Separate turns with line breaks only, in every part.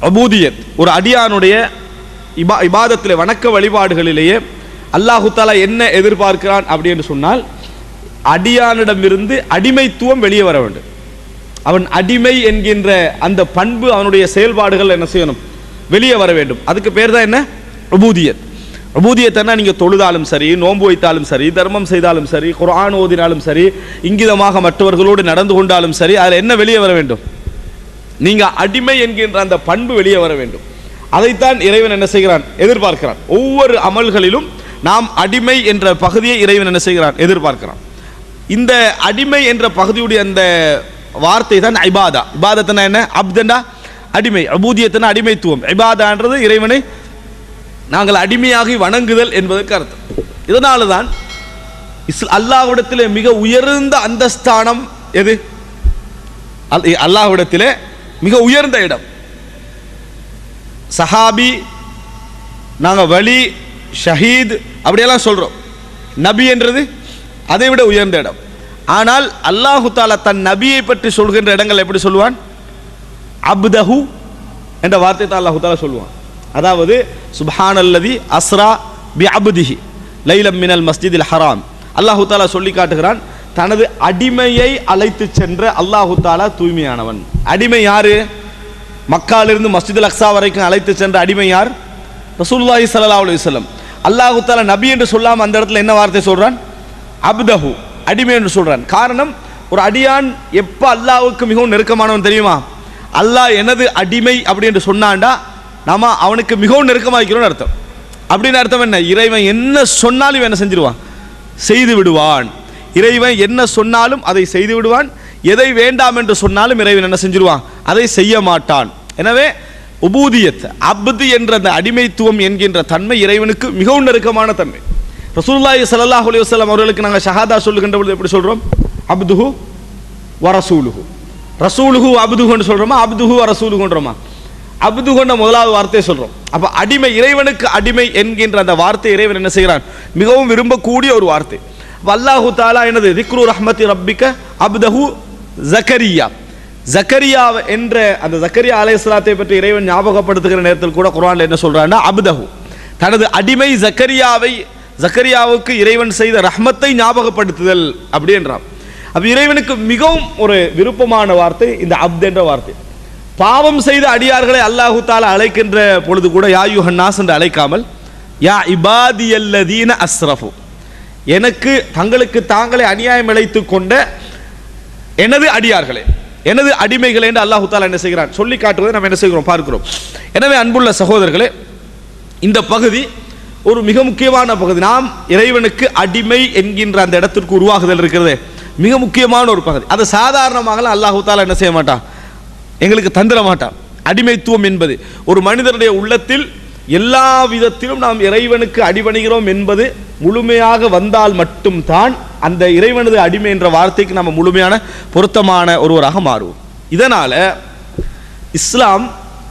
உபூதியத் ஒரு அடியானுடைய இபாதத்திலே வணக்க வழிபாடுகளிலேயே அல்லாஹு தஆலா என்ன எதிர்பார்க்கிறான் அப்படின்னு சொன்னால் அடியானிடமிருந்து அடிமைத்துவம் வெளியே வர வேண்டும். அவன் அடிமை என்கின்ற அந்த பண்பு அவனுடைய செயல்பாடுகள் என்ன செய்யணும், வெளியே வர வேண்டும். அதுக்கு பேர் தான் என்ன, உபூதியத். உபூதியத்னா நீங்கள் தொழுதாலும் சரி, நோன்பு வைத்தாலும் சரி, தர்மம் செய்தாலும் சரி, குர்ஆன் ஓதினாலும் சரி, இங்கிதமாக மற்றவர்களோடு நடந்து கொண்டாலும் சரி, அதில் என்ன வெளியே வர வேண்டும், நீங்கள் அடிமை என்கின்ற அந்த பண்பு வெளியே வர வேண்டும். அதைத்தான் இறைவன் என்ன செய்கிறான், எதிர்பார்க்கிறான். ஒவ்வொரு அமல்களிலும் நாம் அடிமை என்ற பகுதியை இறைவன் என்ன செய்கிறான், எதிர்பார்க்கிறான். இந்த அடிமை என்ற பகுதியுடைய அந்த வார்த்தை தான் இபாதா. இபாதத்னா என்ன, அப்தனா அடிமை, உபூதியத்னா அடிமைத்துவம், இபாதான்றது இறைவனை நாங்கள் அடிமையாகி வணங்குதல் என்பதற்கு அர்த்தம். இதனால தான் அல்லாஹ்விடத்திலே மிக உயர்ந்த அந்தஸ்தானம் எது, அல்லாஹ்விடத்திலே மிக உயர்ந்த இடம். சஹாபி, நாங்கள் வலி, ஷஹீத் அப்படியெல்லாம் சொல்கிறோம். நபி என்றது அதை விட உயர்ந்த இடம். ஆனால் அல்லாஹு தாலா தன் நபியை பற்றி சொல்கின்ற இடங்கள் எப்படி சொல்லுவான், அப்தஹு என்ற வார்த்தை தான் அல்லாஹு தாலா சொல்லுவான். அதாவது சுப்ஹானல்லதி அஸ்ரா பி அப்திஹி லைலம் மினல் மஸ்ஜிதில் ஹராம். அல்லாஹு தாலா சொல்லி காட்டுகிறான், தனது அடிமையை அழைத்து சென்ற அல்லாஹு தாலா தூய்மையானவன். அடிமை யாரு, மக்காலிருந்து மஸ்ஜிதுல் அக்ஸா வரைக்கும் அழைத்து சென்ற அடிமை யார், ரசூலுல்லாஹி ஸல்லல்லாஹு அலைஹி வஸல்லம். அல்லாஹு தாலா நபி என்று சொல்லாமல் அந்த இடத்துல என்ன வார்த்தை சொல்றான், அப்தஹு அடிமை என்று சொல்றான். காரணம், ஒரு அடியான் எப்போ அல்லாஹ்வுக்கு மிகவும் நெருக்கமானவன் தெரியுமா, அல்லாஹ் எனது அடிமை அப்படி என்று சொன்னான்டா நாம அவனுக்கு மிகவும் நெருக்கமாகிறோம்னு அர்த்தம். அப்படின்னு அர்த்தம் என்ன, இறைவன் என்ன சொன்னாலும் என்ன செஞ்சிருவான், செய்து விடுவான். இறைவன் என்ன சொன்னாலும் அதை செய்து விடுவான். எதை வேண்டாம் என்று சொன்னாலும் இறைவன் என்ன செஞ்சிருவான், அதை செய்ய மாட்டான். எனவே உபூதியத் அப்து என்ற அந்த அடிமைத்துவம் என்கின்ற தன்மை இறைவனுக்கு மிகவும் நெருக்கமான தன்மை. ரசூலுல்லாஹி ஸல்லல்லாஹு அலைஹி வஸல்லம் அவர்களுக்கு நாங்கள் ஷஹாதா சொல்லுகின்ற பொழுது எப்படி சொல்றோம், அப்துஹு வ ரசூலுஹு. ரசூலுஹு அப்துஹுன்னு சொல்றோமா, அப்துஹு வ ரசூலுஹுன்றோமா, அப்துஹுன்ற முதலாவது வார்த்தையை சொல்றோம். அப்ப அடிமை, இறைவனுக்கு அடிமை என்கின்ற அந்த வார்த்தை இறைவன் என்ன செய்கிறான், மிகவும் விரும்பக்கூடிய ஒரு வார்த்தை. அல்லாஹு தஆலா என்னது, திக்ரு ரஹ்மத்தி ரப்பிக அப்தஹு ஜக்கரியா. ஜக்கரியா என்ற அந்த ஜக்கரியா அலைஹிஸ்ஸலாத்தை பற்றி இறைவன் ஞாபகப்படுத்துகிற நேரத்தில் கூட குர்ஆன்ல என்ன சொல்றான்னா, அப்தஹு தனது அடிமை ஜக்கரியாவுக்கு இறைவன் செய்த ரஹ்மத்தை ஞாபகப்படுத்துதல் அப்படி என்றான். அப்ப இறைவனுக்கு மிகவும் ஒரு விருப்பமான வார்த்தை இந்த அப்த் என்ற வார்த்தை. பாவம் செய்த அடியார்களை அல்லாஹு தஆலா அழைக்கின்ற பொழுது கூட யா யுஹன்னாஸ் என்று அழைக்காமல் யா இபாதியல்லதீன அஸ்ரஃபு, எனக்கு தங்களுக்கு தாங்களே அநியாயம் இழைத்துக் கொண்ட எனது அடியார்களே, எனது அடிமைகளே என்று அல்லாஹு தஆலா என்ன செய்கிறான், சொல்லி காட்டுவதை நம்ம என்ன செய்கிறோம், பார்க்கிறோம். எனவே அன்புள்ள சகோதரர்களே, இந்த பகுதி ஒரு மிக முக்கியமான பகுதி. நாம் இறைவனுக்கு அடிமை என்கின்ற அந்த இடத்திற்கு உருவாகுதல் இருக்கிறது, மிக முக்கியமான ஒரு பகுதி. அது சாதாரணமாக அல்லாஹு தஆலா என்ன செய்ய மாட்டான், எங்களுக்கு தந்திர மாட்டான். அடிமைத்துவம் என்பது ஒரு மனிதனுடைய உள்ளத்தில் எல்லா விதத்திலும் நாம் இறைவனுக்கு அடிபணிகிறோம் என்பது முழுமையாக வந்தால் மட்டும்தான் அந்த இறைவனது அடிமை என்ற வார்த்தைக்கு நம்ம முழுமையான பொருத்தமான ஒருவராக மாறுவோம். இதனால இஸ்லாம்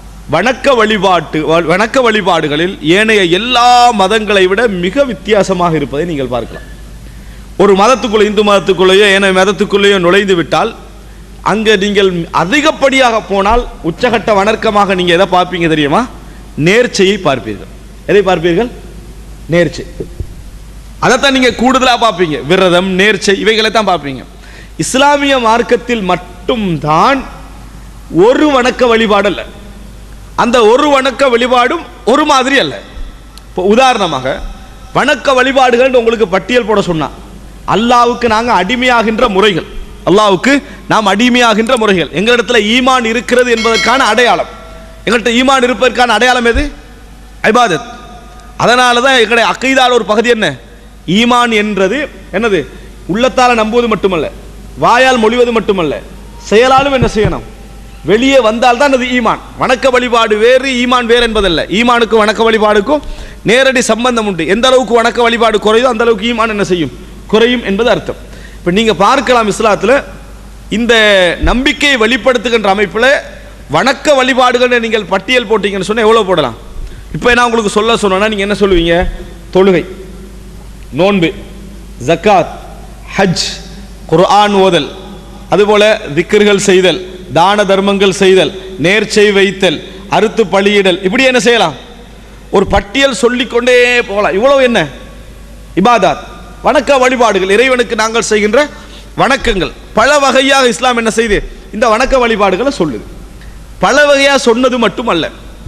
வணக்க வழிபாடுகளில் ஏனைய எல்லா மதங்களை விட மிக வித்தியாசமாக இருப்பதை நீங்கள் பார்க்கலாம். ஒரு மதத்துக்குள்ளே, இந்து மதத்துக்குள்ளேயோ ஏனைய மதத்துக்குள்ளேயோ நுழைந்து விட்டால் அங்கே நீங்கள் அதிகப்படியாக போனால் உச்சகட்ட வணக்கமாக நீங்கள் எதை பார்ப்பீங்க தெரியுமா, நேர்ச்சையை பார்ப்பீர்கள். எதை பார்ப்பீர்கள், நேர்ச்சை. அதைத்தான் நீங்கள் கூடுதலாக பார்ப்பீங்க. விரதம், நேர்ச்சை இவைகளை தான் பார்ப்பீங்க. இஸ்லாமிய மார்க்கத்தில் மட்டும்தான் ஒரு வணக்க வழிபாடு அல்ல, அந்த ஒரு வணக்க வழிபாடும் ஒரு மாதிரி அல்ல. இப்போ உதாரணமாக வணக்க வழிபாடுகள் உங்களுக்கு பட்டியல் போட சொன்னா, அல்லாஹ்வுக்கு நாங்கள் அடிமையாகின்ற முறைகள், அல்லாஹ்வுக்கு நாம் அடிமையாகின்ற முறைகள், எங்களிடத்துல ஈமான் இருக்கிறது என்பதற்கான அடையாளம். எங்கள்கிட்ட ஈமான் இருப்பதற்கான அடையாளம் எது, இபாதத். அதனால தான் எங்களுடைய அக்கீதால ஒரு பகுதி என்ன, ஈமான் என்றது என்னது, உள்ளத்தால் நம்புவது மட்டுமல்ல, வாயால் மொழிவது மட்டுமல்ல, செயலாலும் என்ன செய்யணும், வெளியே வந்தால் தான் அது ஈமான். வணக்க வழிபாடு வேறு, ஈமான் வேறு என்பதல்ல. ஈமானுக்கும் வணக்க வழிபாடுக்கும் நேரடி சம்பந்தம் உண்டு. எந்த அளவுக்கு வணக்க வழிபாடு குறையுதோ அந்த அளவுக்கு ஈமான் என்ன செய்யும், குறையும் என்பது அர்த்தம். இப்போ நீங்க பார்க்கலாம், இஸ்லாத்தில் இந்த நம்பிக்கையை வெளிப்படுத்துகின்ற அமைப்பில் வணக்க வழிபாடுகள் நீங்கள் பட்டியல் போட்டீங்கன்னு சொன்னால் எவ்வளோ போடலாம். இப்போ நான் உங்களுக்கு சொன்னா நீங்கள் என்ன சொல்லுவீங்க, தொழுகை, நோன்பு, ஜக்காத், ஹஜ், குர்ஆன் ஓதல், அதுபோல திக்ர்கள் செய்தல், தான தர்மங்கள் செய்தல், நேர்ச்சை வைத்தல், அறுத்து பலியிடல், இப்படி என்ன செய்யலாம், ஒரு பட்டியல் சொல்லிக்கொண்டே போகலாம். இவ்வளவு என்ன இபாதத், வணக்க வழிபாடுகள், இறைவனுக்கு நாங்கள் செய்கின்ற வணக்கங்கள். பல வகையாக இஸ்லாம் என்ன செய்து இந்த வணக்க வழிபாடுகளை சொல்லுது. பல வகையாக சொன்னது மட்டுமல்ல,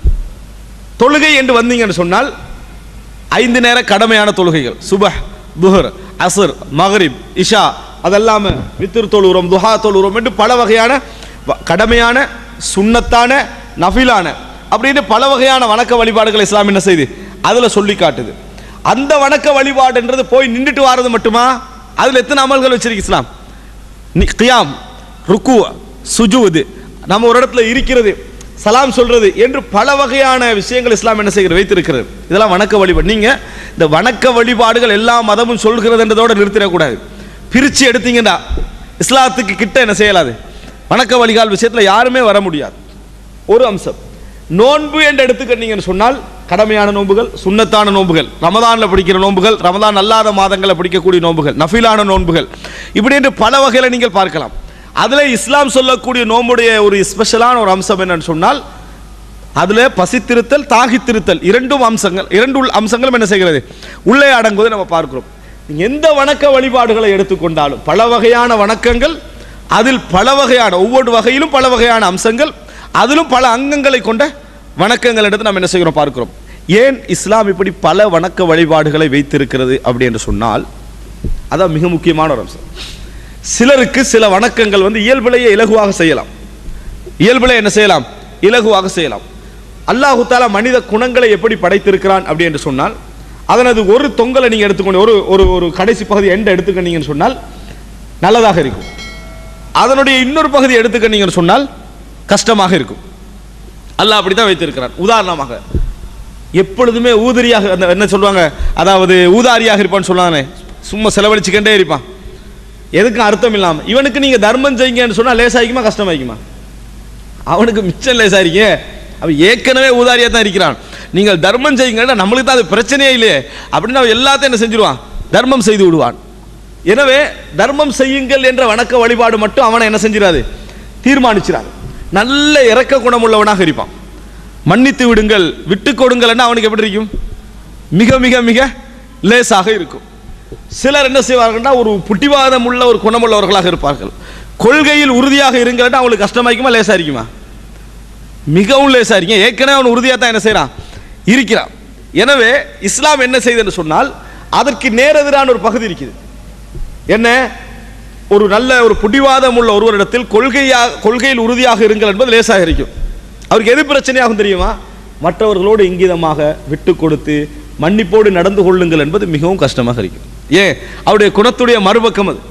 தொழுகை என்று வந்தீங்கன்னு சொன்னால் 5 நேர கடமையான தொழுகைகள், சுபஹ், துஹர், அஸ்ர், மக்ரிப், இஷா, அதெல்லாம வித்ர் தொழுகிறோம், துஹா தொழுகிறோம் என்று பல வகையான கடமையான, சுன்னத்தான, நஃபிலான அப்படின்னு பல வகையான வணக்க வழிபாடுகள் இஸ்லாம் என்ன செய்து அதுல சொல்லி காட்டுது. அந்த வணக்க வழிபாடுன்றது போய் நின்றுட்டு வாரது மட்டுமா? அதுல எத்தனை அமல்கள் வச்சிருக்கு இஸ்லாம்? கியாம், ருக்கு, சுஜூத், நம்ம ஒரு இடத்துல இருக்கிறது, சலாம் சொல்றது என்று பல வகையான விஷயங்கள் இஸ்லாம் என்ன செய்கிறது வைத்திருக்கிறது. இதெல்லாம் வணக்க வழிபாடு. நீங்க இந்த வணக்க வழிபாடுகள் எல்லா மதமும் சொல்கிறதுன்றதோட நிறுத்திடக்கூடாது. பிரிச்சு எடுத்தீங்கன்னா இஸ்லாத்துக்கு கிட்ட என்ன செய்யலாது, வணக்க வழிகால் விஷயத்துல யாருமே வர முடியாது. ஒரு அம்சம் நோன்பு என்று எடுத்துக்கிட்டீங்கன்னு சொன்னால் கடமையான நோன்புகள், சுன்னத்தான நோன்புகள், ரமதான்ல பிடிக்கிற நோன்புகள், ரமதான் அல்லாத மாதங்களை பிடிக்கக்கூடிய நோன்புகள், நஃபிலான நோன்புகள், இப்படி என்று பல வகையில நீங்கள் பார்க்கலாம். அதுல இஸ்லாம் சொல்லக்கூடிய நோன்புடைய ஒரு ஸ்பெஷலான ஒரு அம்சம் என்னன்னு சொன்னால் அதுல பசித்திருத்தல், தாகித்திருத்தல், இரண்டு அம்சங்களும் என்ன செய்கிறது உள்ளே அடங்குவதை நம்ம பார்க்கிறோம். எந்த வணக்க வழிபாடுகளை எடுத்துக்கொண்டாலும் பல வகையான வணக்கங்கள், அதில் பல வகையான ஒவ்வொரு வகையிலும் பல வகையான அம்சங்கள், அதிலும் பல அங்கங்களை கொண்ட வணக்கங்கள் எடுத்து நம்ம என்ன செய்கிறோம் பார்க்கிறோம். ஏன் இஸ்லாம் இப்படி பல வணக்க வழிபாடுகளை வைத்திருக்கிறது அப்படி என்று சொன்னால் அதான் மிக முக்கியமான ஒரு அம்சம். சிலருக்கு சில வணக்கங்கள் இயல்பிலேயே இலகுவாக செய்யலாம், இயல்பிலே என்ன செய்யலாம், இலகுவாக செய்யலாம். அல்லாஹு தஆலா மனித குணங்களை எப்படி படைத்திருக்கிறான் அப்படி என்று சொன்னால் அதனது ஒரு தொங்கலை நீங்க எடுத்துக்கொண்டு ஒரு கடைசி பகுதி எண்ட எடுத்துக்கிட்டீங்கன்னு சொன்னால் நல்லதாக இருக்கும். அதனுடைய இன்னொரு பகுதி எடுத்துக்கிட்டீங்கன்னு சொன்னால் கஷ்டமாக இருக்கும். அல்லாஹ் அப்படித்தான் வைத்திருக்கிறான். உதாரணமாக எப்பொழுதுமே ஊதரியாக என்ன சொல்லுவாங்க, அதாவது ஊதாரியாக இருப்பான்னு சொல்லுவாங்க, சும்மா செலவழிச்சுக்கிட்டே இருப்பான், எதுக்கும் அர்த்தம் இல்லாம. இவனுக்கு நீங்க தர்மம் செய்யுங்கன்னு சொன்னா லேசாயிக்குமா கஷ்டமாயிக்குமா? அவனுக்கு மிச்சம் லேசாயிருக்கே, அவன் ஏற்கனவே ஊதாரியா தான் இருக்கிறான். நீங்கள் தர்மம் செய்யுங்கன்னா நம்மளுக்கு தான் அது பிரச்சனையே இல்லையே அப்படின்னு அவன் எல்லாத்தையும் என்ன செஞ்சிருவான், தர்மம் செய்து விடுவான். எனவே தர்மம் செய்யுங்கள் என்ற வணக்க வழிபாடு மட்டும் அவனை என்ன செஞ்சிடாது, தீர்மானிச்சிடாது. நல்ல இரக்க குணம் உள்ளவனாக இருப்பான். மன்னித்து விடுங்கள், விட்டு கொடுங்கள் அவனுக்கு எப்படி இருக்கும், மிக மிக மிக லேசாக இருக்கும். சிலர் என்ன செய்வார்கள், ஒரு புட்டிவாதம் உள்ள ஒரு குணமுள்ளவர்களாக இருப்பார்கள். கொள்கையில் உறுதியாக இருங்கள் அவங்களுக்கு கஷ்டமாய்க்குமா லேசா இருக்குமா? மிகவும் லேசா இருக்கீங்க. ஏற்கனவே அவன் உறுதியாக தான் என்ன செய்யறான், இருக்கிறான். எனவே இஸ்லாம் என்ன செய்யுதுன்னு சொன்னால் அதற்கு நேரெதிரான ஒரு பகுதி இருக்குது. என்ன, ஒரு நல்ல ஒரு புடிவாதம் உள்ள ஒருவரிடத்தில் கொள்கையில் உறுதியாக இருங்கள் என்பது லேசாக இருக்கும். அவருக்கு எது பிரச்சனையாகும் தெரியுமா, மற்றவர்களோடு இங்கிதமாக விட்டு கொடுத்து மன்னிப்போடு நடந்து கொள்ளுங்கள் என்பது மிகவும் கஷ்டமாக இருக்கும். ஏன், அவருடைய குணத்துடைய மறுபக்கம் அது.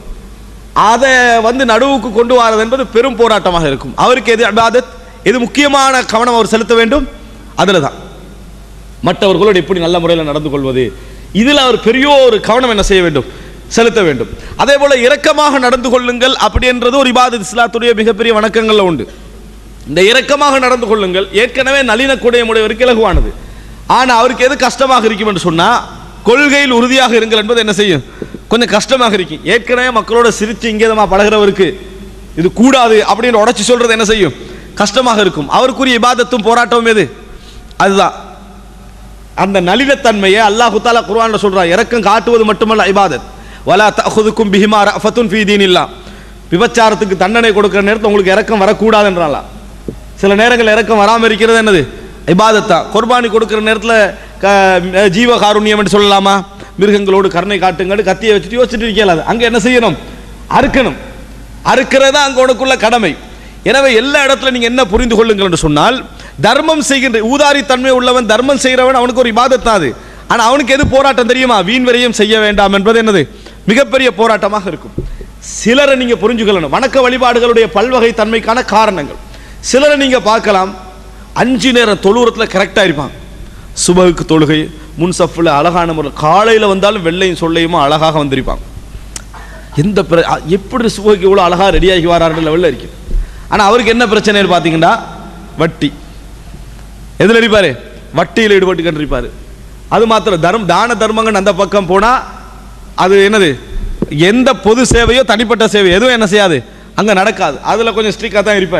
அதை நடுவுக்கு கொண்டு வரது என்பது பெரும் போராட்டமாக இருக்கும். அவருக்கு எது இபாதத், எது முக்கியமான கவனம் அவர் செலுத்த வேண்டும், அதில் தான் மற்றவர்களோடு எப்படி நல்ல முறையில் நடந்து கொள்வது, இதில் அவர் பெரிய ஒரு கவனம் என்ன செய்ய வேண்டும், செலுத்த வேண்டும். அதே போல இரக்கமாக நடந்து கொள்ளுங்கள் அப்படி என்றது ஒரு இபாதத், இஸ்லாத்துடைய மிகப்பெரிய வணக்கங்கள்ல உண்டு. இந்த இரக்கமாக நடந்து கொள்ளுங்கள் ஏற்கனவே நளின குடையமுடையவருக்கு இலகுவானது. ஆனால் அவருக்கு எது கஷ்டமாக இருக்கும் என்று சொன்னால் கொள்கையில் உறுதியாக இருங்கள் என்பது என்ன செய்யும், கொஞ்சம் கஷ்டமாக இருக்கும். ஏற்கனவே மக்களோட சிரித்து இங்கேதமாக பழகிறவருக்கு இது கூடாது அப்படின்னு உடச்சி சொல்றது என்ன செய்யும், கஷ்டமாக இருக்கும். அவருக்குரிய இபாதத்தும் போராட்டமும் எது, அதுதான். அந்த நளினத்தன்மையை அல்லாஹ் தஆலா குர்ஆன்ல சொல்றார். இரக்கம் காட்டுவது மட்டுமல்ல இபாதத். வலா தஅஹுதுக்கும் பிஹிமா ரஃபத்துன் ஃபீ தீனில்லாஹ். விபச்சாரத்துக்கு தண்டனை கொடுக்கிற நேரத்தில் உங்களுக்கு இரக்கம் வரக்கூடாது என்றாலாம். சில நேரங்கள் இரக்கம் வராமல் இருக்கிறது என்னது, இபாதத்தா. குர்பானி கொடுக்கிற நேரத்தில் ஜீவகாருண்யம் என்று சொல்லலாமா, மிருகங்களோடு கருணை காட்டுங்கள், கத்தியை வச்சுட்டு யோசிச்சுட்டு இருக்கலாது. அங்கே என்ன செய்யணும், அறுக்கணும். அறுக்கிறதா அங்கே உனக்குள்ள கடமை. எனவே எல்லா இடத்துல நீங்க என்ன புரிந்து கொள்ளுங்கள் என்று சொன்னால், தர்மம் செய்கின்ற ஊதாரி தன்மை உள்ளவன், தர்மம் செய்கிறவன், அவனுக்கு ஒரு இபாதத் தான் அது. ஆனால் அவனுக்கு எது போராட்டம் தெரியுமா, வீண் விரயம் செய்ய வேண்டாம் என்பது என்னது மிகப்பெரிய போராட்டமாக இருக்கும். சிலரை நீங்க புரிஞ்சுக்கொள்ளணும், வணக்க வழிபாடுகளுடைய பல்வகை தன்மைக்கான காரணங்கள். சிலரை நீங்க பார்க்கலாம் 5 நேரம் தொழுறத்தில் கரெக்டாக இருப்பான். சுபகுக்கு தொழுகை முன் சஃப்ல அழகான முறை, காலையில் வந்தாலும் வெள்ளையும் சொல்லையுமா அழகாக வந்திருப்பான். எந்த எப்படி சுபகுக்கு இவ்வளோ அழகாக ரெடியாகி வராருன்ற லெவலில் இருக்கு. ஆனால் அவருக்கு என்ன பிரச்சனைன்னு பார்த்தீங்கன்னா வட்டி. எதில் இருப்பாரு, வட்டியில் ஈடுபட்டு கண்டிருப்பாரு. அது மாத்திரம் தான தர்மங்கள் அந்த பக்கம் போனால் அது என்னது, எந்த பொது சேவையோ தனிப்பட்ட சேவை எதுவும் என்ன செய்யாது, அங்கே நடக்காது. அதில் கொஞ்சம் ஸ்ட்ரிக்டாக தான் இருப்பார்.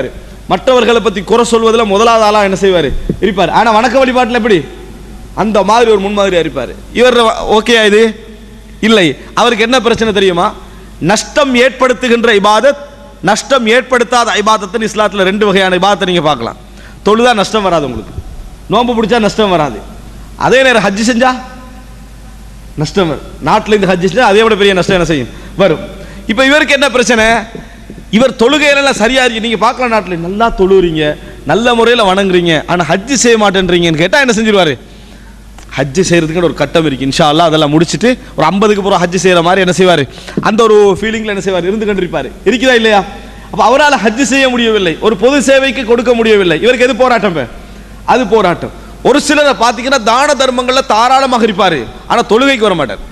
மற்றவர்களை பற்றி குறை சொல்வதில் முதலாவது ஆளாக என்ன செய்வார் இருப்பார். ஆனால் வணக்க வழிபாட்டில் எப்படி அந்த மாதிரி ஒரு முன்மாதிரியாக இருப்பார். இவர் ஓகே இது இல்லை. அவருக்கு என்ன பிரச்சனை தெரியுமா? நஷ்டம் ஏற்படுத்துகின்ற இபாதத், நஷ்டம் ஏற்படுத்தாத இபாதத்துன்னு இஸ்லாத்தில் 2 வகையான இபாதத்தை நீங்கள் பார்க்கலாம். தொழுதா நஷ்டம் வராது, உங்களுக்கு நோன்பு பிடிச்சா நஷ்டம் வராது. அதே நேரம் ஹஜ்ஜி செஞ்சா நஷ்டம் வரும். நாட்டில் இருந்து ஹஜ்ஜி செஞ்சா அதே விட பெரிய நஷ்டம் என்ன செய்யும் வரும். இப்போ இவருக்கு என்ன பிரச்சனை? இவர் தொழுகையில சரியா இருக்கு. நீங்க பார்க்கலாம், நாட்டில் நல்லா தொழுறீங்க, நல்ல முறையில் வணங்குறீங்க, ஆனால் ஹஜ்ஜி செய்ய மாட்டேன்றீங்கன்னு கேட்டால் என்ன செஞ்சிருவாரு? ஹஜ்ஜி செய்யறதுக்கு ஒரு கட்டம் இருக்கு, இன்ஷா அல்லாஹ் அதெல்லாம் முடிச்சுட்டு ஒரு 50க்கு அப்புறம் ஹஜ்ஜி செய்யற மாதிரி என்ன செய்வார், அந்த ஒரு ஃபீலிங்ல என்ன செய்வார், இருந்து கொண்டிருப்பாரு. இருக்குதா இல்லையா? அப்ப அவரால் ஹஜ்ஜி செய்ய முடியவில்லை, ஒரு பொது சேவைக்கு கொடுக்க முடியவில்லை. இவருக்கு எது போராட்டம்? அது போராட்டம். ஒரு சிலரை பார்த்தீங்கன்னா தான தர்மங்கள்ல தாராளமாக இருப்பாரு, ஆனா தொழுகைக்கு வர மாட்டார்.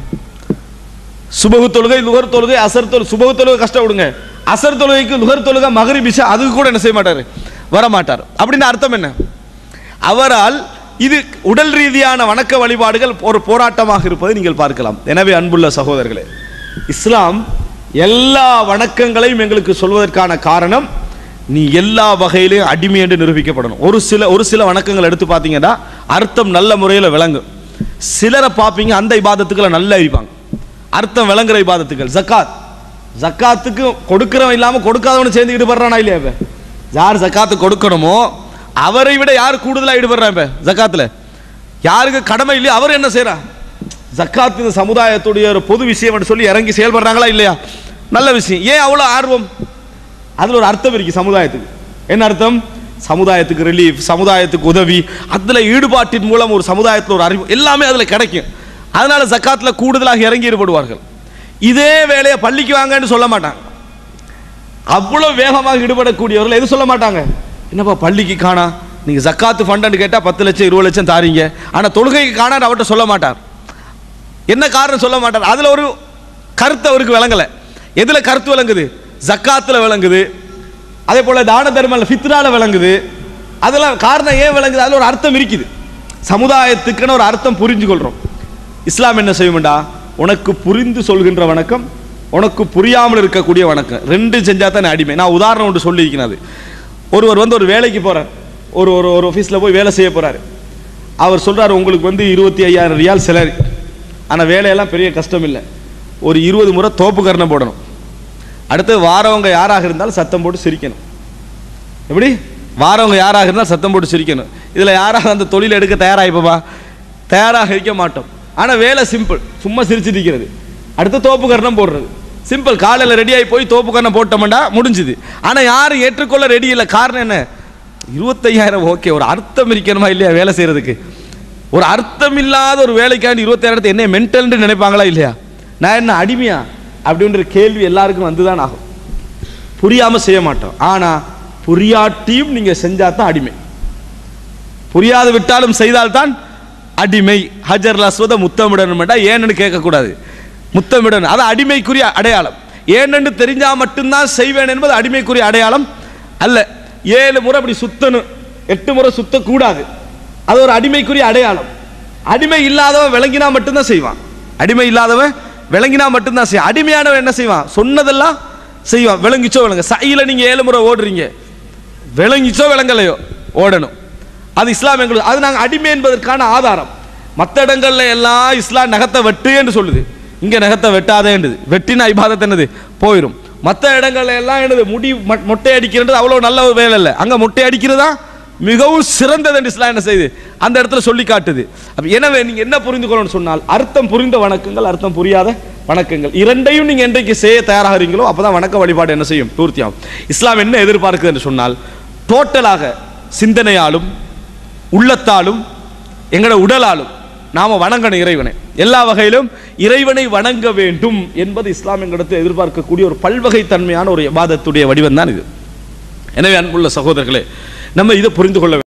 சுபகு தொழுகை, லுகர் தொழுகை, அசர் தொழுகை. சுபகு தொழுகை கஷ்டம் விடுங்க, அசர் தொழுகைக்கு லுகர் தொழுகை, மகரிப் இஷா அதுக்கு கூட என்ன செய்ய மாட்டார், வர மாட்டார். அப்படின்னு அர்த்தம் என்ன? அவரால் இது உடல் ரீதியான வணக்க வழிபாடுகள் ஒரு போராட்டமாக இருப்பதை நீங்கள் பார்க்கலாம். எனவே அன்புள்ள சகோதரர்களே, இஸ்லாம் எல்லா வணக்கங்களையும் எங்களுக்கு சொல்வதற்கான காரணம், நீ எல்லா வகையிலையும் அடிமை என்று நிரூபிக்கப்படணும். ஒரு சில வணக்கங்கள் எடுத்து பார்த்தீங்கன்னா அர்த்தம் நல்ல முறையில் விளங்கும். சிலரை பார்ப்பீங்க அந்த இபாதத்துக்களை நல்லா இருப்பாங்க, அர்த்தம் விளங்குற இபாதத்துக்கள். ஜக்காத்துக்கு கொடுக்கிறவன் இல்லாமல் கொடுக்காதவனு சேர்ந்து ஈடுபடுறானா இல்லையா? இப்போ யார் ஜக்காத்து கொடுக்கணுமோ அவரை விட யார் கூடுதலாக ஈடுபடுறான்? இப்போ ஜக்காத்தில் யாருக்கு கடமை இல்லையோ அவர் என்ன செய்யறான்? ஜக்காத்து இந்த சமுதாயத்துடைய ஒரு பொது விஷயம் சொல்லி இறங்கி செயல்படுறாங்களா இல்லையா? நல்ல விஷயம். ஏன் அவ்வளோ ஆர்வம்? அதில் ஒரு அர்த்தம் இருக்கு சமுதாயத்துக்கு. என்ன அர்த்தம்? சமுதாயத்துக்கு ரிலீஃப், சமுதாயத்துக்கு உதவி, அதில் ஈடுபாட்டின் மூலம் ஒரு சமுதாயத்தில் ஒரு அறிவு எல்லாமே அதில் கிடைக்கும். அதனால ஜக்காத்தில் கூடுதலாக இறங்கி ஈடுபடுவார்கள். இதே வேலையை பள்ளிக்கு வாங்கன்னு சொல்ல மாட்டாங்க. அவ்வளோ வேகமாக ஈடுபடக்கூடியவர்கள் எது சொல்ல மாட்டாங்க? என்னப்பா பள்ளிக்கு காணா, நீங்கள் ஜக்காத்து ஃபண்டுன்னு கேட்டால் 10 லட்சம் 20 லட்சம் தாரீங்க, ஆனால் தொழுகைக்கு காணான்னு அவர்கிட்ட சொல்ல மாட்டார். என்ன காரணம் சொல்ல மாட்டார்? அதில் ஒரு கருத்து அவருக்கு விளங்கலை. எதில் கருத்து விளங்குது? ஜக்காத்தில் விளங்குது. அதே போல் தான தர்ம ஃபித்ரால விளங்குது. அதெல்லாம் காரணம் ஏன் விளங்குது? அதில் ஒரு அர்த்தம் இருக்குது. சமுதாயத்துக்குன்னு ஒரு அர்த்தம் புரிஞ்சு கொள்கிறோம். இஸ்லாம் என்ன செய்யும்டா, உனக்கு புரிந்து சொல்கின்ற வணக்கம், உனக்கு புரியாமல் இருக்கக்கூடிய வணக்கம், 2 செஞ்சா தான் அடிமை. நான் உதாரணம் ஒன்று சொல்லியிருக்கிறது. ஒருவர் ஒரு வேலைக்கு போகிறார், ஒரு ஆஃபீஸில் போய் வேலை செய்ய போகிறார். அவர் சொல்கிறார், உங்களுக்கு 25,000 ரியால் சேலரி, ஆனால் வேலையெல்லாம் பெரிய கஷ்டம் இல்லை, ஒரு 20 முறை தோப்பு கரணம் போடணும், அடுத்து வாரவங்க யாராக இருந்தாலும் சத்தம் போட்டு சிரிக்கணும். எப்படி? வாரவங்க யாராக இருந்தாலும் சத்தம் போட்டு சிரிக்கணும். இதில் யாராக அந்த தொழில் எடுக்க தயாராகிப்போமா? தயாராக இருக்க மாட்டோம். ஆனால் வேலை சிம்பிள், சும்மா சிரிச்சுட்டு இருக்கிறது, அடுத்து தோப்பு கரணம் போடுறது சிம்பிள். காலையில் ரெடியாகி போய் தோப்பு கரணம் போட்டோம்டா முடிஞ்சுது. ஆனால் யாரும் ஏற்றுக்கொள்ள ரெடி இல்லை. காரணம் என்ன? 25,000 ஓகே, ஒரு அர்த்தம் இருக்கணுமா இல்லையா வேலை செய்யறதுக்கு? ஒரு அர்த்தம் இல்லாத ஒரு வேலைக்காண்டி 25,000 என்ன மென்டல்னு நினைப்பாங்களா இல்லையா? நான் என்ன அடிமையா அப்படின்ற கேள்வி எல்லாருக்கும் வந்துதான் ஆகும். புரியாம செய்ய மாட்டோம். ஆனா புரியாட்டியும் நீங்க செஞ்சா தான் அடிமை, புரியாது விட்டாலும் செய்தால்தான் அடிமை. ஹஜர் அஸ்வத முத்தமிடணும், ஏன்னு கேட்கக்கூடாது, முத்தமிடணும். அது அடிமைக்குரிய அடையாளம். ஏன்னு தெரிஞ்சா மட்டும்தான் செய்வேன் என்பது அடிமைக்குரிய அடையாளம் அல்ல. 7 முறை அப்படி சுத்தணும், 8 முறை சுத்தக்கூடாது, அது ஒரு அடிமைக்குரிய அடையாளம். அடிமை இல்லாதவன் விளங்கினா மட்டும்தான் செய்வான். அடிமை இல்லாதவன் விளங்கினா மட்டும்தான் செய்வான். அடிமையானவன் என்ன செய்வான்? சொன்னதெல்லாம் செய்வான். விளங்கிச்சோ விளங்க. சையில நீங்க 7 முறை ஓடுறீங்க, விளங்கிச்சோ விளங்கலையோ ஓடணும். அது இஸ்லாம் எங்களுக்கு, அது நாங்கள் அடிமை என்பதற்கான ஆதாரம். மற்ற இடங்கள்ல எல்லாம் இஸ்லாம் நகத்தை வெட்டு என்று சொல்லுது, இங்க நகத்தை வெட்டாதே என்றது. வெட்டினா இபாதத் என்னது போயிடும். மற்ற இடங்கள்ல எல்லாம் என்னது முடி மொட்டை அடிக்கிறது அவ்வளவு நல்ல ஒரு வேலை இல்லை, அங்க மொட்டை அடிக்கிறதா மிகவும் சிறந்தது என்று இஸ்லாம் என்ன செய்யுது அந்த இடத்துல சொல்லி காட்டுது. எனவே நீங்க என்ன புரிந்து கொள்ளணும்னு சொன்னால், அர்த்தம் புரிந்த வணக்கங்கள், அர்த்தம் புரியாத வணக்கங்கள், இரண்டையும் நீங்க என்றைக்கு செய்ய தயாராகிறீங்களோ அப்பதான் வணக்க வழிபாடு என்ன செய்யும், பூர்த்தியாகும். இஸ்லாம் என்ன எதிர்பார்க்குது என்று சொன்னால், டோட்டலாக சிந்தனையாலும் உள்ளத்தாலும் எங்களோட உடலாலும் நாம வணங்கணும் இறைவனை. எல்லா வகையிலும் இறைவனை வணங்க வேண்டும் என்பது இஸ்லாம் எங்களிடத்தில் எதிர்பார்க்கக்கூடிய ஒரு பல்வகை தன்மையான ஒரு இபாதத்துடைய வடிவம் தான் இது. எனவே அன்புள்ள சகோதரர்களே, நம்ம இதை புரிந்து கொள்ள வேண்டும்.